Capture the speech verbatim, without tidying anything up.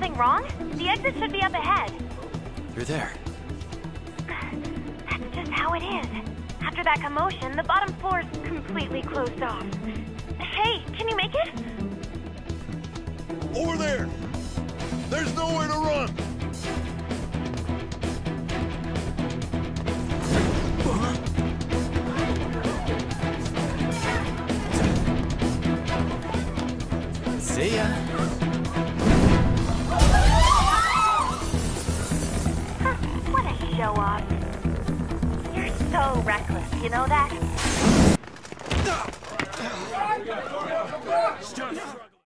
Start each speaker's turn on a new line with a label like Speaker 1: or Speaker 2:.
Speaker 1: something wrong? The exit should be up ahead.
Speaker 2: You're there.
Speaker 1: That's just how it is. After that commotion, the bottom floor's completely closed off. Hey, can you make it?
Speaker 3: Over there! There's nowhere to run!
Speaker 2: See ya.
Speaker 1: Huh, what a show-off. You're so reckless, you know that?
Speaker 3: Just